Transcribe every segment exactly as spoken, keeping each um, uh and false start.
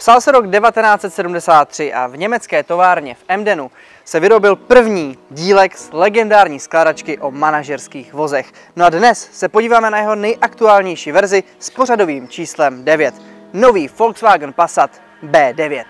Psal se rok devatenáct set sedmdesát tři a v německé továrně v Emdenu se vyrobil první dílek z legendární skládačky o manažerských vozech. No a dnes se podíváme na jeho nejaktuálnější verzi s pořadovým číslem devět. Nový Volkswagen Passat B devět.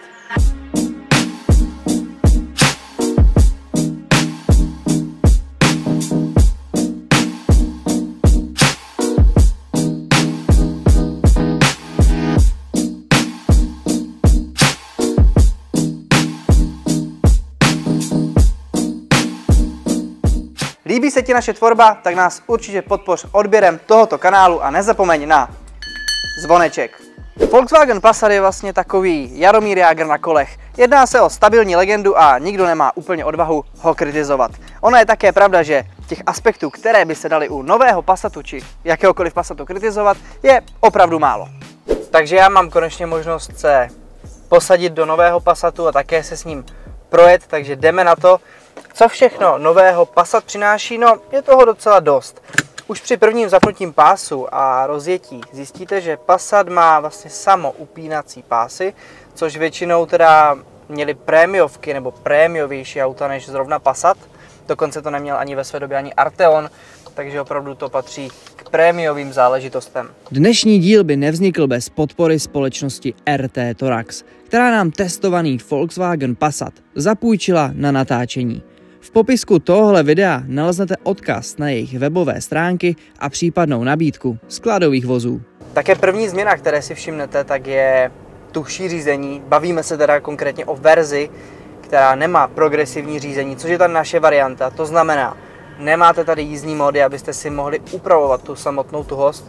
Líbí se ti naše tvorba, tak nás určitě podpoř odběrem tohoto kanálu a nezapomeň na zvoneček. Volkswagen Passat je vlastně takový Jaromír Jágr na kolech. Jedná se o stabilní legendu a nikdo nemá úplně odvahu ho kritizovat. Ono je také pravda, že těch aspektů, které by se daly u nového Passatu či jakéhokoliv Passatu kritizovat, je opravdu málo. Takže já mám konečně možnost se posadit do nového Passatu a také se s ním projet, takže jdeme na to. Co všechno nového Passat přináší? No, je toho docela dost. Už při prvním zapnutím pásu a rozjetí zjistíte, že Passat má vlastně samoupínací pásy, což většinou teda měly prémiovky nebo prémiovější auta než zrovna Passat. Dokonce to neměl ani ve své době ani Arteon, takže opravdu to patří k prémiovým záležitostem. Dnešní díl by nevznikl bez podpory společnosti R T Torax, která nám testovaný Volkswagen Passat zapůjčila na natáčení. V popisku tohohle videa naleznete odkaz na jejich webové stránky a případnou nabídku skladových vozů. Také první změna, které si všimnete, tak je tuhší řízení. Bavíme se teda konkrétně o verzi, která nemá progresivní řízení, což je ta naše varianta. To znamená, nemáte tady jízdní módy, abyste si mohli upravovat tu samotnou tuhost.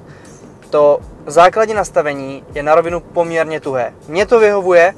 To základní nastavení je na rovinu poměrně tuhé. Mně to vyhovuje,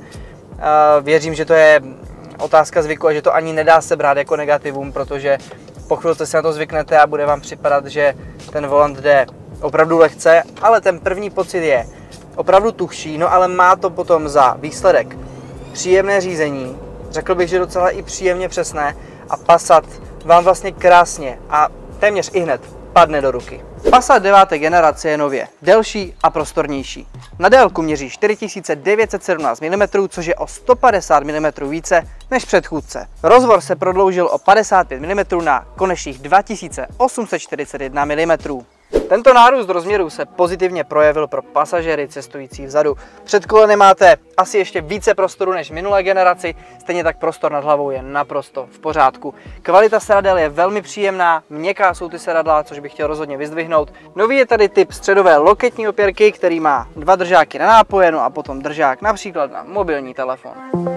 věřím, že to je otázka zvyku a že to ani nedá se brát jako negativum, protože po chvilce si na to zvyknete a bude vám připadat, že ten volant jde opravdu lehce, ale ten první pocit je opravdu tuhší, no ale má to potom za výsledek příjemné řízení, řekl bych, že docela i příjemně přesné a Passat vám vlastně krásně a téměř ihned padne do ruky. Passat deváté generace je nově delší a prostornější. Na délku měří čtyři tisíce devět set sedmnáct milimetrů, což je o sto padesát milimetrů více než předchůdce. Rozvor se prodloužil o padesát pět milimetrů na konečných dva tisíce osm set čtyřicet jedna milimetrů. Tento nárůst rozměrů se pozitivně projevil pro pasažéry cestující vzadu. Před koleny máte asi ještě více prostoru než v minulé generaci, stejně tak prostor nad hlavou je naprosto v pořádku. Kvalita sedadel je velmi příjemná, měkká jsou ty sedadla, což bych chtěl rozhodně vyzdvihnout. Nový je tady typ středové loketní opěrky, který má dva držáky na nápoje, no a potom držák například na mobilní telefon.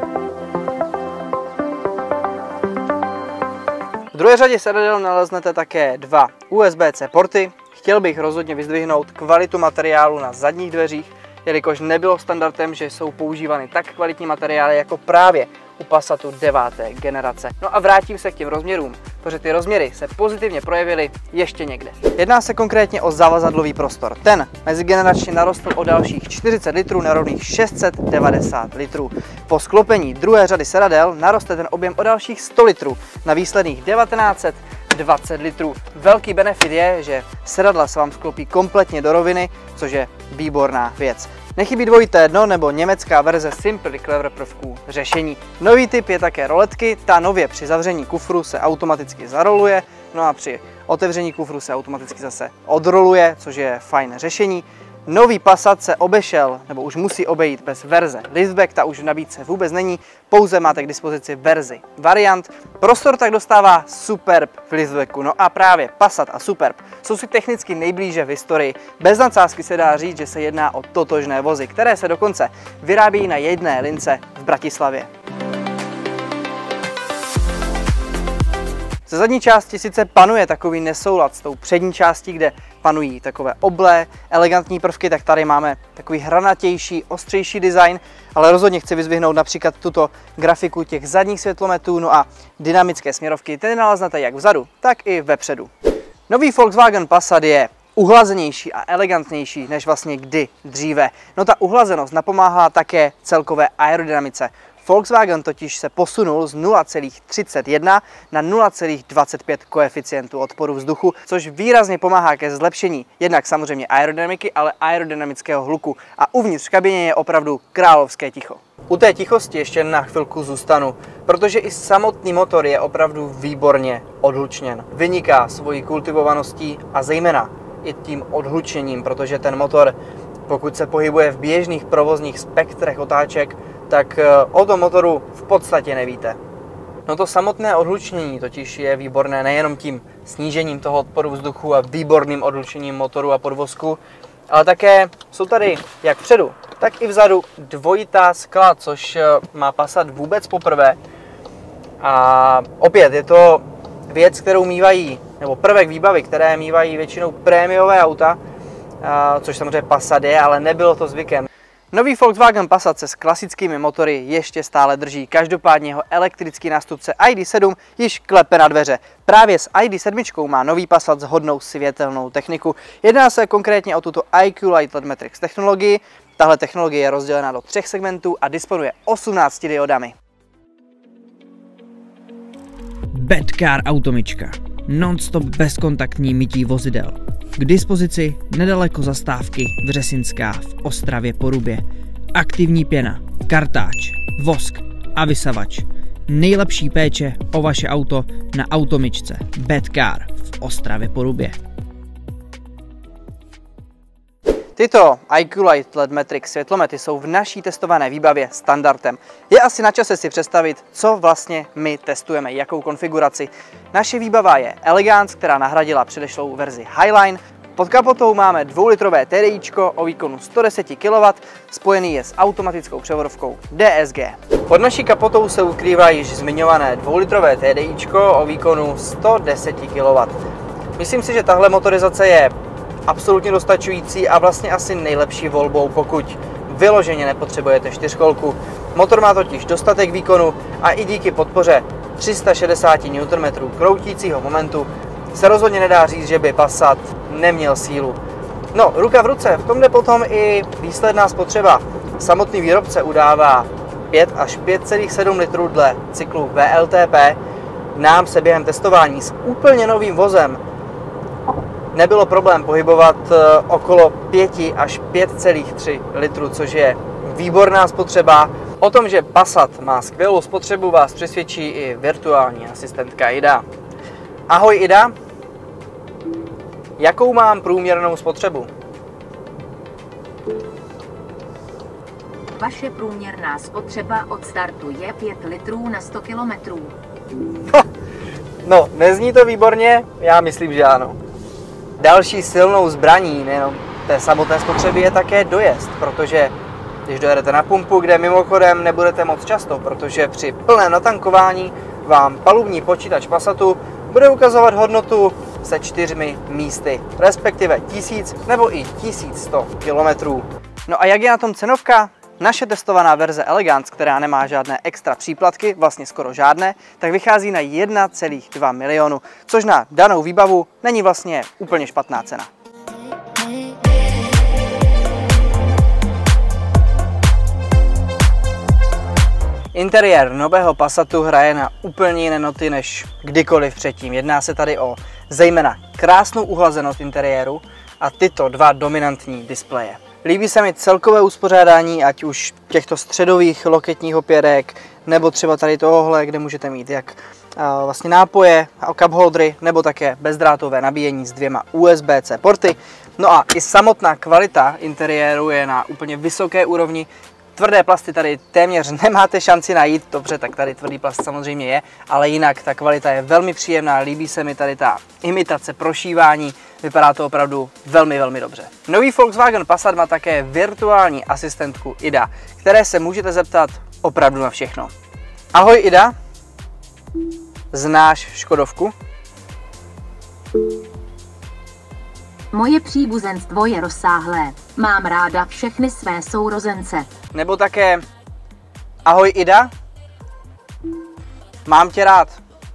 V druhé řadě sedadel naleznete také dva U S B C porty. Chtěl bych rozhodně vyzdvihnout kvalitu materiálu na zadních dveřích, jelikož nebylo standardem, že jsou používány tak kvalitní materiály jako právě u Passatu deváté generace. No a vrátím se k těm rozměrům, protože ty rozměry se pozitivně projevily ještě někde. Jedná se konkrétně o zavazadlový prostor. Ten mezigeneračně narostl o dalších čtyřicet litrů na rovných šest set devadesát litrů. Po sklopení druhé řady sedadel naroste ten objem o dalších sto litrů na výsledných devatenáct set dvacet litrů. Velký benefit je, že sedadla se vám sklopí kompletně do roviny, což je výborná věc. Nechybí dvojité dno nebo německá verze Simply Clever prvků řešení. Nový typ je také roletky, ta nově při zavření kufru se automaticky zaroluje, no a při otevření kufru se automaticky zase odroluje, což je fajn řešení. Nový Passat se obešel, nebo už musí obejít bez verze Liftback, ta už v nabídce vůbec není, pouze máte k dispozici verzi Variant. Prostor tak dostává Superb v Liftbacku, no a právě Passat a Superb jsou si technicky nejblíže v historii. Bez nadsázky se dá říct, že se jedná o totožné vozy, které se dokonce vyrábí na jedné lince v Bratislavě. Ze zadní části sice panuje takový nesoulad s tou přední částí, kde panují takové oblé, elegantní prvky, tak tady máme takový hranatější, ostřejší design, ale rozhodně chci vyzdvihnout například tuto grafiku těch zadních světlometů, no a dynamické směrovky, ty naleznete jak vzadu, tak i vepředu. Nový Volkswagen Passat je uhlazenější a elegantnější než vlastně kdy dříve. No ta uhlazenost napomáhá také celkové aerodynamice. Volkswagen totiž se posunul z nula celá třicet jedna na nula celá dvacet pět koeficientu odporu vzduchu, což výrazně pomáhá ke zlepšení jednak samozřejmě aerodynamiky, ale aerodynamického hluku. A uvnitř v kabině je opravdu královské ticho. U té tichosti ještě na chvilku zůstanu, protože i samotný motor je opravdu výborně odhlučněn. Vyniká svojí kultivovaností a zejména i tím odhlučněním, protože ten motor, pokud se pohybuje v běžných provozních spektrech otáček, tak o tom motoru v podstatě nevíte. No to samotné odhlučnění totiž je výborné nejenom tím snížením toho odporu vzduchu a výborným odhlučením motoru a podvozku, ale také jsou tady jak vpředu, tak i vzadu dvojitá skla, což má Passat vůbec poprvé. A opět je to věc, kterou mívají, nebo prvek výbavy, které mívají většinou prémiové auta, což samozřejmě Passat je, ale nebylo to zvykem. Nový Volkswagen Passat se s klasickými motory ještě stále drží, každopádně jeho elektrický nástupce I D sedm již klepe na dveře. Právě s I D sedm má nový Passat shodnou světelnou techniku. Jedná se konkrétně o tuto I Q Light L E D Matrix technologii. Tahle technologie je rozdělena do třech segmentů a disponuje osmnácti diodami. Bedcar Automyčka. Non-stop bezkontaktní mytí vozidel. K dispozici nedaleko zastávky Vřesinská v Ostravě Porubě. Aktivní pěna, kartáč, vosk a vysavač. Nejlepší péče o vaše auto na Automyčce Bedcar v Ostravě Porubě. Tyto I Q Light L E D Matrix světlomety jsou v naší testované výbavě standardem. Je asi na čase si představit, co vlastně my testujeme, jakou konfiguraci. Naše výbava je Elegance, která nahradila předešlou verzi Highline. Pod kapotou máme dvoulitrové T D Ičko o výkonu sto deset kilowattů, spojený je s automatickou převodovkou D S G. Pod naší kapotou se ukrývá již zmiňované dvoulitrové T D Ičko o výkonu sto deset kilowattů. Myslím si, že tahle motorizace je absolutně dostačující a vlastně asi nejlepší volbou, pokud vyloženě nepotřebujete čtyřkolku. Motor má totiž dostatek výkonu a i díky podpoře tři sta šedesát newtonmetrů kroutícího momentu se rozhodně nedá říct, že by Passat neměl sílu. No, ruka v ruce, v tom jde potom i výsledná spotřeba. Samotný výrobce udává pět až pět celá sedm litrů dle cyklu V L T P. Nám se během testování s úplně novým vozem nebylo problém pohybovat okolo pět až pět celá tři litrů, což je výborná spotřeba. O tom, že Passat má skvělou spotřebu, vás přesvědčí i virtuální asistentka Ida. Ahoj Ida, jakou mám průměrnou spotřebu? Vaše průměrná spotřeba od startu je pět litrů na sto kilometrů. No, nezní to výborně? Já myslím, že ano. Další silnou zbraní nejenom té samotné spotřeby je také dojezd, protože když dojedete na pumpu, kde mimochodem nebudete moc často, protože při plném natankování vám palubní počítač Passatu bude ukazovat hodnotu se čtyřmi místy, respektive tisíc nebo i tisíc sto kilometrů. No a jak je na tom cenovka? Naše testovaná verze Elegance, která nemá žádné extra příplatky, vlastně skoro žádné, tak vychází na jedna celá dva milionu, což na danou výbavu není vlastně úplně špatná cena. Interiér nového Passatu hraje na úplně jiné noty než kdykoliv předtím. Jedná se tady o zejména krásnou uhlazenost interiéru a tyto dva dominantní displeje. Líbí se mi celkové uspořádání, ať už těchto středových loketních opěrek, nebo třeba tady tohohle, kde můžete mít jak vlastně nápoje, cup holdery, nebo také bezdrátové nabíjení s dvěma U S B C porty. No a i samotná kvalita interiéru je na úplně vysoké úrovni. Tvrdé plasty tady téměř nemáte šanci najít, dobře, tak tady tvrdý plast samozřejmě je, ale jinak ta kvalita je velmi příjemná, líbí se mi tady ta imitace prošívání, vypadá to opravdu velmi, velmi dobře. Nový Volkswagen Passat má také virtuální asistentku Ida, které se můžete zeptat opravdu na všechno. Ahoj Ida, znáš Škodovku? Moje příbuzenstvo je rozsáhlé. Mám ráda všechny své sourozence. Nebo také ahoj Ida, mám tě rád.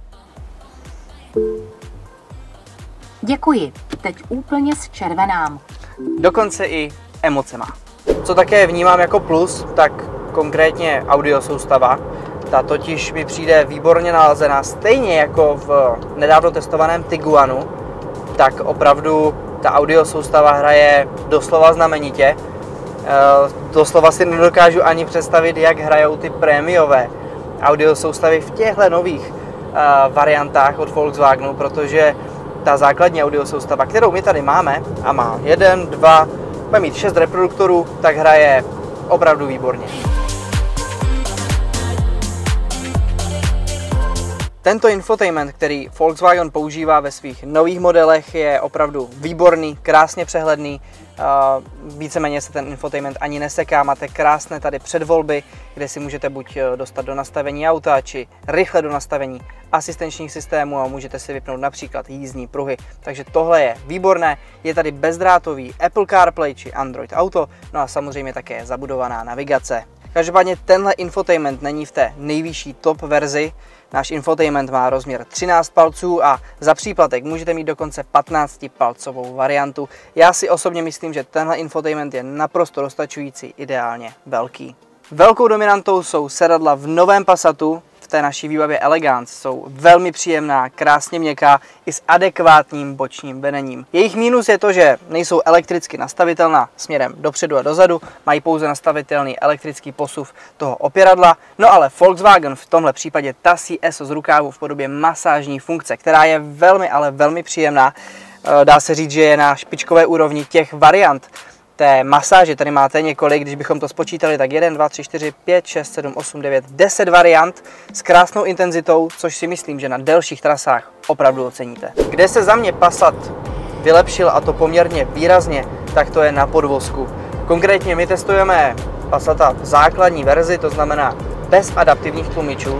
Děkuji, teď úplně zčervenám. Dokonce i emocema. Co také vnímám jako plus, tak konkrétně audio soustava. Ta totiž mi přijde výborně nalazená, stejně jako v nedávno testovaném Tiguanu, tak opravdu ta audio soustava hraje doslova znamenitě. E, doslova si nedokážu ani představit, jak hrajou ty prémiové audio soustavy v těchto nových e, variantách od Volkswagenu, protože ta základní audio soustava, kterou my tady máme, a má jeden, dva, bude mít šest reproduktorů, tak hraje opravdu výborně. Tento infotainment, který Volkswagen používá ve svých nových modelech, je opravdu výborný, krásně přehledný. Víceméně se ten infotainment ani neseká, máte krásné tady předvolby, kde si můžete buď dostat do nastavení auta, či rychle do nastavení asistenčních systémů a můžete si vypnout například jízdní pruhy. Takže tohle je výborné. Je tady bezdrátový Apple CarPlay či Android Auto, no a samozřejmě také zabudovaná navigace. Každopádně tenhle infotainment není v té nejvyšší top verzi. Náš infotainment má rozměr třináct palců a za příplatek můžete mít dokonce patnáctipalcovou variantu. Já si osobně myslím, že tenhle infotainment je naprosto dostačující, ideálně velký. Velkou dominantou jsou sedadla v novém Passatu, v té naší výbavě Elegance. Jsou velmi příjemná, krásně měkká i s adekvátním bočním vedením. Jejich mínus je to, že nejsou elektricky nastavitelná směrem dopředu a dozadu, mají pouze nastavitelný elektrický posuv toho opěradla, no ale Volkswagen v tomhle případě tasí eso z rukávu v podobě masážní funkce, která je velmi, ale velmi příjemná. Dá se říct, že je na špičkové úrovni těch variant té masáže. Tady máte několik, když bychom to spočítali, tak jedna, dva, tři, čtyři, pět, šest, sedm, osm, devět, deset variant s krásnou intenzitou, což si myslím, že na delších trasách opravdu oceníte. Kde se za mě Passat vylepšil, a to poměrně výrazně, tak to je na podvozku. Konkrétně my testujeme Passata v základní verzi, to znamená bez adaptivních tlumičů.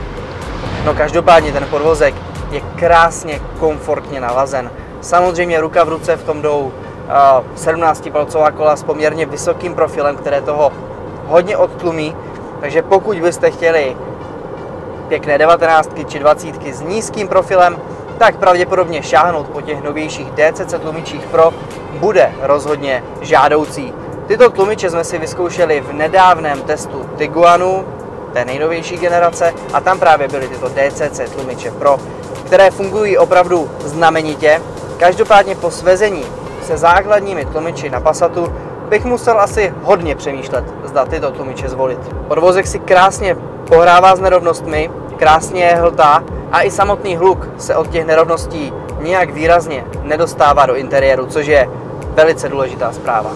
No každopádně ten podvozek je krásně komfortně nalazen. Samozřejmě ruka v ruce v tom jdou sedmnáctipalcová kola s poměrně vysokým profilem, které toho hodně odtlumí, takže pokud byste chtěli pěkné devatenáctky či dvacítky s nízkým profilem, tak pravděpodobně šáhnout po těch novějších D C C tlumičích Pro bude rozhodně žádoucí. Tyto tlumiče jsme si vyzkoušeli v nedávném testu Tiguanu, té nejnovější generace, a tam právě byly tyto D C C tlumiče Pro, které fungují opravdu znamenitě. Každopádně po svezení se základními tlumiči na Passatu bych musel asi hodně přemýšlet, zda tyto tlumiče zvolit. Podvozek si krásně pohrává s nerovnostmi, krásně je hltá a i samotný hluk se od těch nerovností nijak výrazně nedostává do interiéru, což je velice důležitá zpráva.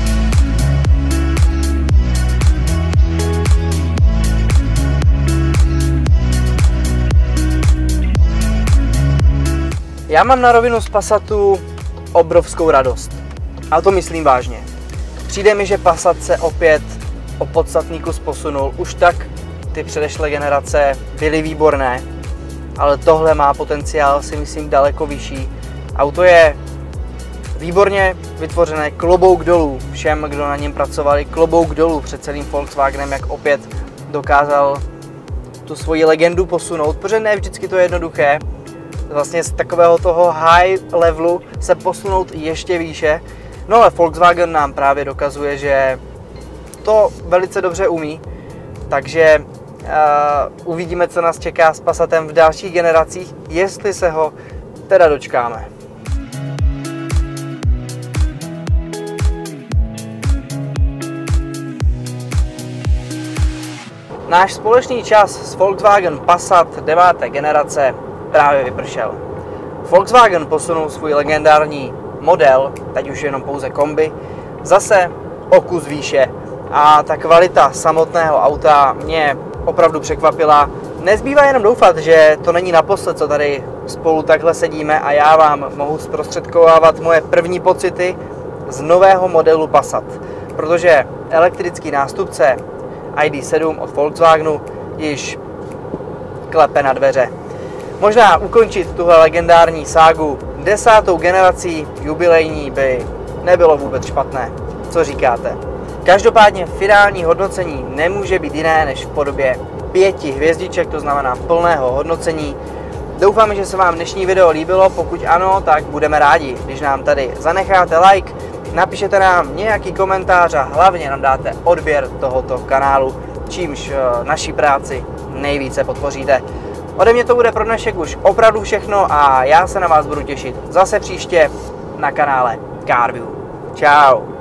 Já mám na rovinu z Passatu obrovskou radost. A to myslím vážně. Přijde mi, že Passat se opět o podstatný kus posunul. Už tak ty předešlé generace byly výborné, ale tohle má potenciál, si myslím, daleko vyšší. Auto je výborně vytvořené, klobouk dolů všem, kdo na něm pracovali, klobouk dolů před celým Volkswagenem, jak opět dokázal tu svoji legendu posunout, protože ne vždycky to je jednoduché. Vlastně z takového toho high levelu se posunout ještě výše. No ale Volkswagen nám právě dokazuje, že to velice dobře umí, takže uh, uvidíme, co nás čeká s Passatem v dalších generacích, jestli se ho teda dočkáme. Náš společný čas s Volkswagen Passat deváté generace právě vypršel. Volkswagen posunul svůj legendární model, teď už jenom pouze kombi, zase o kus výše a ta kvalita samotného auta mě opravdu překvapila. Nezbývá jenom doufat, že to není naposled, co tady spolu takhle sedíme a já vám mohu zprostředkovávat moje první pocity z nového modelu Passat, protože elektrický nástupce I D sedm od Volkswagenu již klepe na dveře. Možná ukončit tuhle legendární ságu desátou generací jubilejní by nebylo vůbec špatné. Co říkáte? Každopádně finální hodnocení nemůže být jiné než v podobě pěti hvězdiček, to znamená plného hodnocení. Doufám, že se vám dnešní video líbilo, pokud ano, tak budeme rádi, když nám tady zanecháte like, napíšete nám nějaký komentář a hlavně nám dáte odběr tohoto kanálu. čímž naší práci nejvíce podpoříte. Ode mě to bude pro dnešek už opravdu všechno a já se na vás budu těšit zase příště na kanále CarView. Čau!